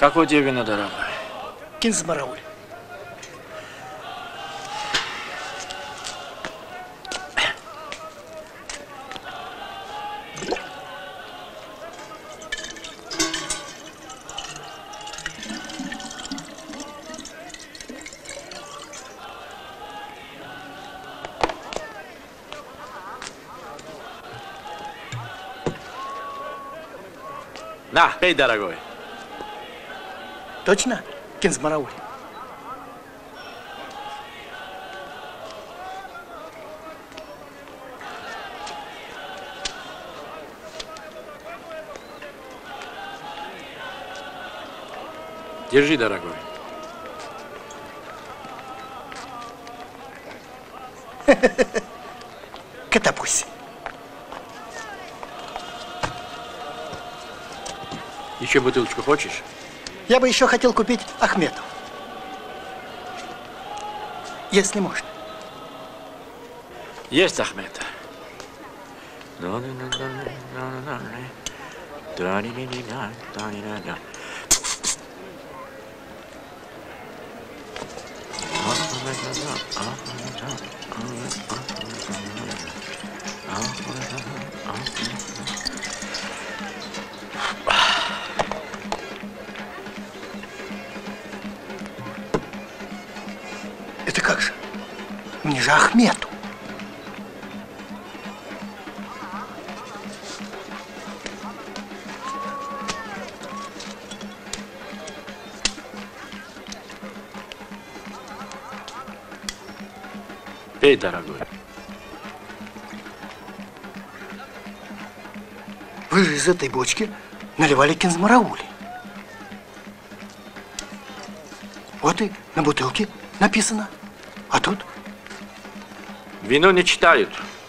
Какое тебе вино, дорогой? Кинзмараули. На, пей, дорогой. Точно? Кинзмараули. Держи, дорогой. Катапусь. Еще бутылочку хочешь? Я бы еще хотел купить Ахмету. Если можно. Есть Ахмед. Это как же? Мне же Ахмету. Пей, дорогой. Вы же из этой бочки наливали кинзмараули. Вот и на бутылке написано. А тут? Вино не читают.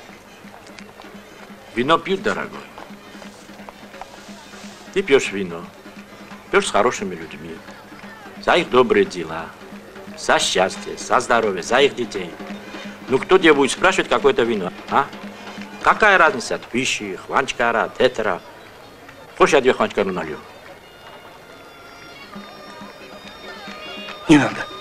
Вино пьют, дорогой. Ты пьешь вино. Пьешь с хорошими людьми. За их добрые дела. За счастье, за здоровье, за их детей. Ну, кто тебе будет спрашивать какое-то вино, а? Какая разница от пищи, хванчкара, тетера? Хочешь, я тебе хванчкару налью? Не надо.